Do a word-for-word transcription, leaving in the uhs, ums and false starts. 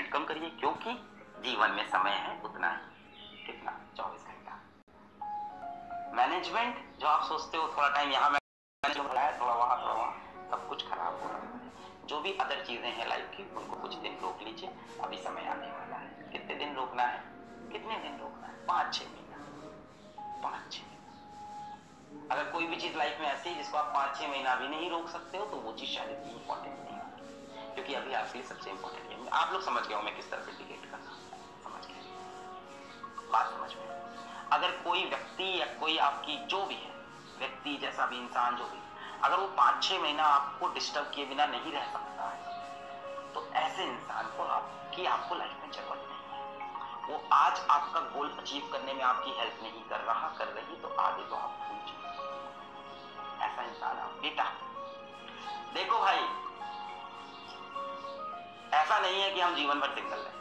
Management कम करिए, क्योंकि जीवन में समय है उतना ही, कितना, चौबीस घंटा। मैनेजमेंट जो आप सोचते हो थोड़ा टाइम यहाँ मैनेज हो रहा है, थोड़ा वहाँ थोड़ा वहाँ, सब कुछ खराब हो रहा है। जो भी अदर चीजें हैं लाइफ की, उनको कुछ दिन रोक लीजिए, अभी समय आने वाला है। कितने दिन रोकना है, कितने दिन रोकना है? पाँच छः महीना, पाँच छः महीना। अगर कोई भी चीज लाइफ में ऐसी है जिसको आप पाँच छः महीना भी नहीं रोक सकते हो, तो वो चीज शायद इतनी इंपॉर्टेंट नहीं होगी, क्योंकि अभी आपके लिए सबसे इंपॉर्टेंट है। आप लोग समझ गए हो मैं किस तरह से डिकेट कर रहा हूँ, समझ गए बात, समझ में। अगर कोई व्यक्ति या कोई आपकी जो भी है व्यक्ति, जैसा भी इंसान जो भी, अगर वो पाँच छः महीना आपको डिस्टर्ब किए बिना नहीं रह सकता है, तो ऐसे इंसान को आपकी आपको लाइफ में जरूरत नहीं है। वो आज आपका गोल अचीव करने में आपकी हेल्प नहीं कर रहा, कर रही, तो आगे तो आप भूल जाइए। ऐसा इंसान आप बेटा। देखो भाई, ऐसा नहीं है कि हम जीवन भर सिंगल रहें।